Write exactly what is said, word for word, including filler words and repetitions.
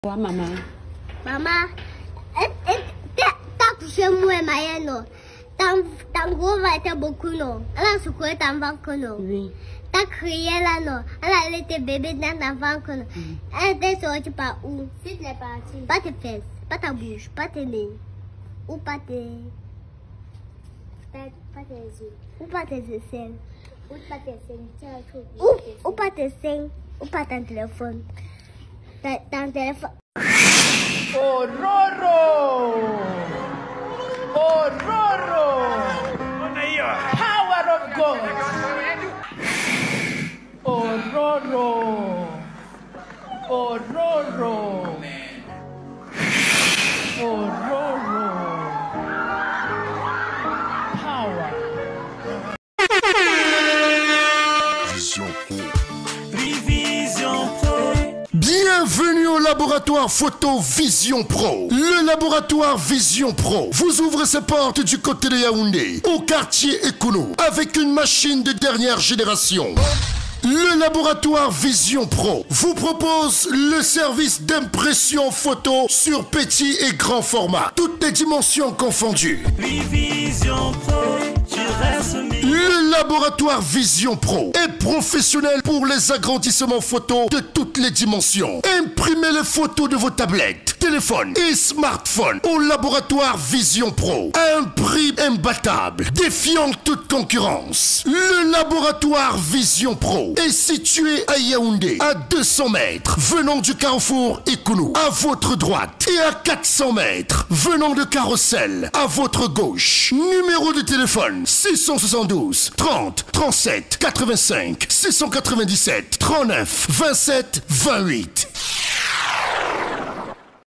Quoi, maman? Maman, t'as couché moi, Maya, non? T'as gros va être beaucoup, non? Elle a secoué ta ventre, non? Oui. T'as crié là, non? Elle a été bébé dans ta ventre, non? Elle était sortie par où? Si tu es parti. Pas tes fesses, pas ta bouche, pas tes nez. Ou pas tes. Pas tes yeux. Ou pas tes aisselles. Ou pas tes seins. Ou, ou pas tes seins. Ou pas ton téléphone. Ton téléphone. Oh Roro! Oh Roro! Power of God! Oh Roro! Oh Roro! Oh Roro! Power! Vision Pro. Vision Pro. Bienvenue au laboratoire photo Vision Pro. Le laboratoire Vision Pro vous ouvre ses portes du côté de Yaoundé, au quartier Ekono, avec une machine de dernière génération. Le laboratoire Vision Pro vous propose le service d'impression photo sur petit et grand format, toutes les dimensions confondues. Vision Pro, tu restes Le laboratoire Vision Pro est professionnel pour les agrandissements photos de toutes les dimensions. Imprimez les photos de vos tablettes, téléphones et smartphones au laboratoire Vision Pro à un prix imbattable, défiant toute concurrence. Le laboratoire Vision Pro est situé à Yaoundé, à deux cents mètres, venant du carrefour Ekounou, à votre droite, et à quatre cents mètres, venant de Carrousel, à votre gauche. Numéro de téléphone six cent soixante-douze, trente, trente-sept, quatre-vingt-cinq, six cent quatre-vingt-dix-sept, trente-neuf, vingt-sept, vingt-huit.